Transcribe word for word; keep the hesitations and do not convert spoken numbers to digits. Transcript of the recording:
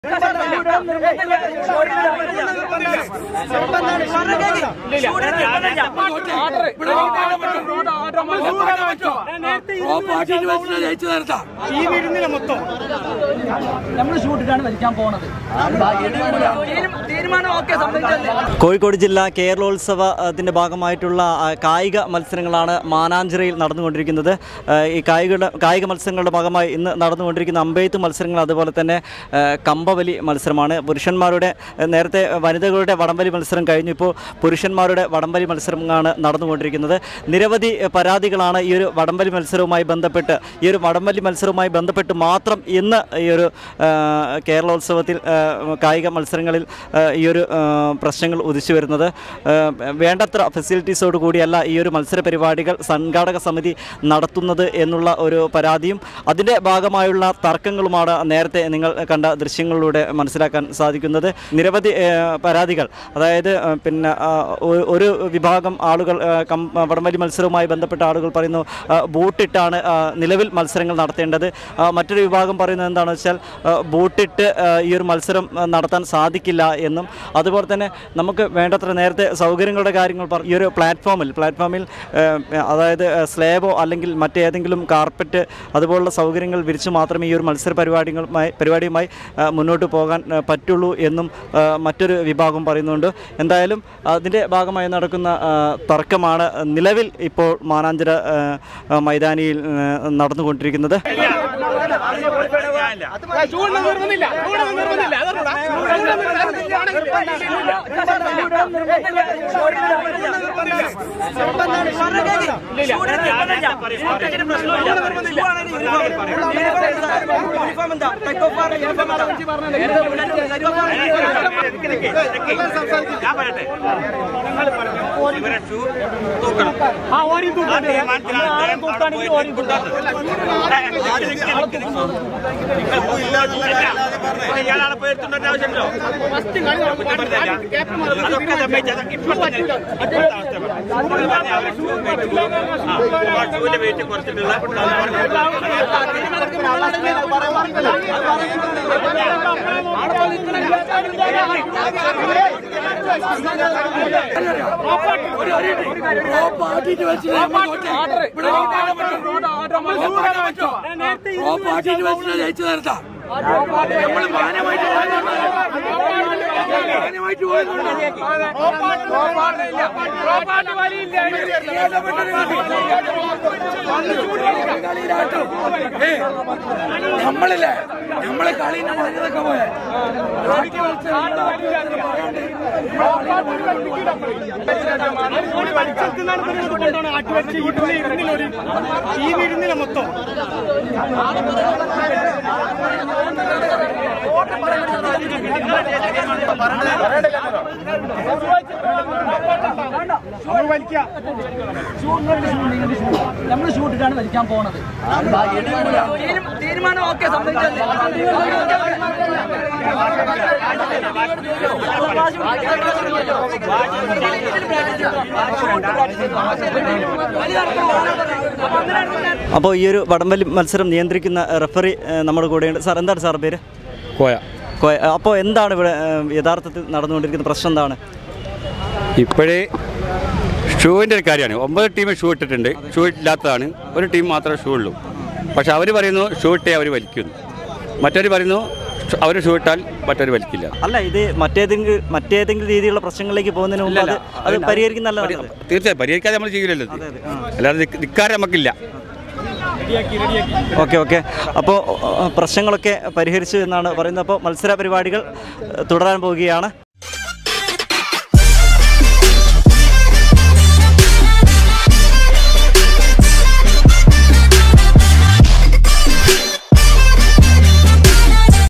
കോഴിക്കോട് ജില്ലാ കേരളോത്സവത്തിന്റെ ഭാഗമായിട്ടുള്ള കായിക മത്സരങ്ങളാണ് മാനാഞ്ചിറയിൽ നടന്നുകൊണ്ടിരിക്കുന്നത്. ഈ കായിക കായിക മത്സരങ്ങളുടെ ഭാഗമായി ഇന്ന് നടന്നുകൊണ്ടിരിക്കുന്ന അമ്പെയ്ത്ത് മത്സരങ്ങൾ, അതുപോലെ തന്നെ കമ്പവലി മത്സരമാണ്. പുരുഷന്മാരുടെ നേരത്തെ വനിതകളുടെ വടംവലി മത്സരം കഴിഞ്ഞു, ഇപ്പോൾ പുരുഷന്മാരുടെ വടംവലി മത്സരമാണ് നടന്നുകൊണ്ടിരിക്കുന്നത്. നിരവധി പരാതികളാണ് ഈ ഒരു വടംവലി മത്സരവുമായി ബന്ധപ്പെട്ട് ഈ ഒരു വടംവലി മത്സരവുമായി ബന്ധപ്പെട്ട് മാത്രം ഇന്ന് ഈ ഒരു കേരളോത്സവത്തിൽ കായിക മത്സരങ്ങളിൽ ഈ ഒരു പ്രശ്നങ്ങൾ ഉദിച്ചു വരുന്നത്. വേണ്ടത്ര ഫെസിലിറ്റീസോട് കൂടിയല്ല ഈ ഒരു മത്സര പരിപാടികൾ സംഘാടക സമിതി നടത്തുന്നത് എന്നുള്ള ഒരു പരാതിയും അതിൻ്റെ ഭാഗമായുള്ള തർക്കങ്ങളുമാണ് നേരത്തെ നിങ്ങൾ കണ്ട ദൃശ്യങ്ങളിലൂടെ മനസ്സിലാക്കാൻ സാധിക്കുന്നത്. നിരവധി പരാതികൾ, അതായത് പിന്നെ ഒരു വിഭാഗം ആളുകൾ വടംവലി മത്സരവുമായി ബന്ധപ്പെട്ട ആളുകൾ പറയുന്നു ബൂട്ടിട്ടാണ് നിലവിൽ മത്സരങ്ങൾ നടത്തേണ്ടത്. മറ്റൊരു വിഭാഗം പറയുന്നത് എന്താണെന്ന് വെച്ചാൽ ബൂട്ടിട്ട് ഈ ഒരു മത്സരം നടത്താൻ സാധിക്കില്ല എന്നും, അതുപോലെ തന്നെ നമുക്ക് വേണ്ടത്ര നേരത്തെ സൗകര്യങ്ങളുടെ കാര്യങ്ങൾ പറഞ്ഞു. ഈ ഒരു പ്ലാറ്റ്ഫോമിൽ പ്ലാറ്റ്ഫോമിൽ അതായത് സ്ലേബോ അല്ലെങ്കിൽ മറ്റേതെങ്കിലും കാർപ്പറ്റ് അതുപോലുള്ള സൗകര്യങ്ങൾ വിരിച്ച് മാത്രമേ ഈ ഒരു മത്സര പരിപാടികളുമായി പരിപാടിയുമായി മുന്നോട്ട് പോകാൻ പറ്റുള്ളൂ എന്നും മറ്റൊരു വിഭാഗം പറയുന്നുണ്ട്. എന്തായാലും അതിൻ്റെ ഭാഗമായി നടക്കുന്ന തർക്കമാണ് നിലവിൽ ഇപ്പോൾ മാനാഞ്ചിറ മൈതാനിയിൽ നടന്നുകൊണ്ടിരിക്കുന്നത്. നമ്മളില്ലേ നമ്മളെ കളീനെ പറഞ്ഞതൊക്കെ പോയെ ഈ വിരുന്നിലെ മൊത്തം നമ്മൾ ഷൂട്ടിട്ടാണ് വലിക്കാൻ പോണത്. തീരുമാനം ഓക്കെ അപ്പോൾ ഈ ഒരു വടംവലി മത്സരം നിയന്ത്രിക്കുന്ന റെഫറി നമ്മുടെ കൂടെയുണ്ട്. സാർ, എന്താണ് സാർ പേര്? കോയ. കോയ. അപ്പോൾ എന്താണ് ഇവിടെ യഥാർത്ഥത്തിൽ നടന്നുകൊണ്ടിരിക്കുന്ന പ്രശ്നം? എന്താണ് ഇപ്പോഴേ ഷൂവിൻ്റെ ഒരു കാര്യമാണ്. ഒമ്പത് ടീം ഷൂ ഇട്ടിട്ടുണ്ട്, ഷൂ ഇല്ലാത്തതാണ്. ഒരു ടീം മാത്രമേ ഷൂ ഉള്ളൂ. പക്ഷെ അവർ പറയുന്നു ഷൂ ഇട്ടേ അവർ വലിക്കുന്നു, മറ്റവർ പറയുന്നു അവർ ഷൂ ഇട്ടാൽ മറ്റവർ വലിക്കില്ല. അല്ല, ഇത് മറ്റേതെങ്കിലും മറ്റേതെങ്കിലും രീതിയിലുള്ള പ്രശ്നങ്ങളിലേക്ക് പോകുന്നതിന് മുമ്പ് അത് അത് പരിഹരിക്കുന്നല്ല. തീർച്ചയായും പരിഹരിക്കാതെ നമ്മൾ ചെയ്യില്ലല്ലോ, അല്ലാതെ ധിക്കാരം നമുക്കില്ല. ഓക്കെ ഓക്കെ അപ്പോൾ പ്രശ്നങ്ങളൊക്കെ പരിഹരിച്ചു എന്നാണ് പറയുന്നത്. അപ്പോൾ മത്സര പരിപാടികൾ തുടരാൻ പോവുകയാണ്.